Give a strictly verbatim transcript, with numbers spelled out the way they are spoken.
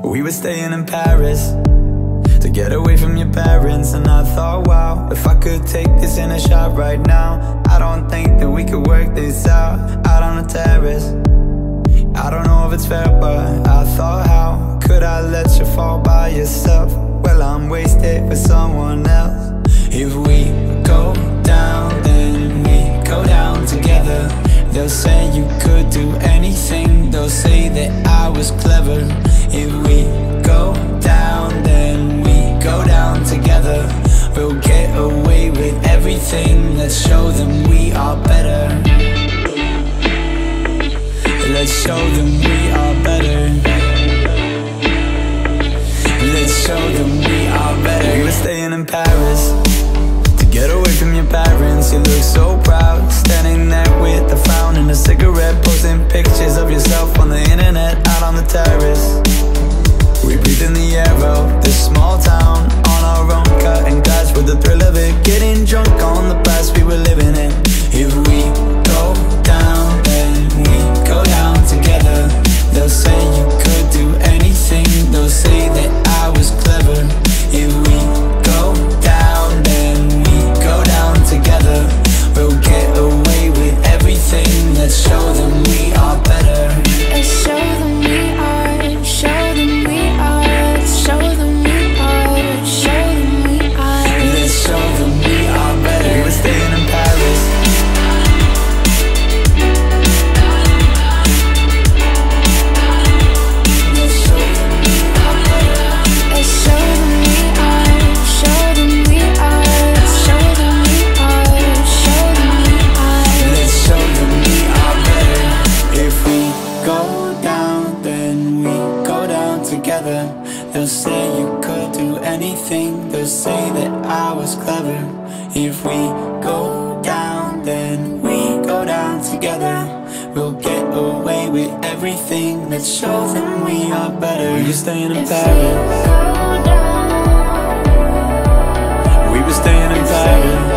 We were staying in Paris to get away from your parents. And I thought, wow, if I could take this in a shot right now, I don't think that we could work this out, out on the terrace. I don't know if it's fair, but I thought, how could I let you fall by yourself? Well, I'm wasted with someone else. If we go down, then we go down together. They'll say you could do anything, they'll say that I was clever. If we go down, then we go down together. We'll get away with everything, let's show them we are better. Let's show them we are better. Let's show them we are better. We were staying in Paris to get away from your parents. You look so proud, standing there with a frown and a cigarette, posting pictures of yourself on the internet, out on the terrace. We breathe in the air of this small town, on our own, cutting glass with the thrill of it, getting drunk on the past we were living in. If we go down, then we go down together. They'll say you could do anything, they'll say that I was clever. If we go down, then we go down together. We'll get away with everything, let's show them we are better. Let's show them we are, show them we are, let's show them we are, show them we are. Let's show them we are better. We were staying in Paris. Let's show them we are better. Let's show them we are, show them we are, let's show them we are, show them we are. Let's show them we are better. If we go down, then we go down together. They'll say you could do anything, they'll say that I was clever. If we go down, then we go down together. We'll get away with everything, let's show them we are better. We were staying in If we Paris. go down, We were staying in Paris.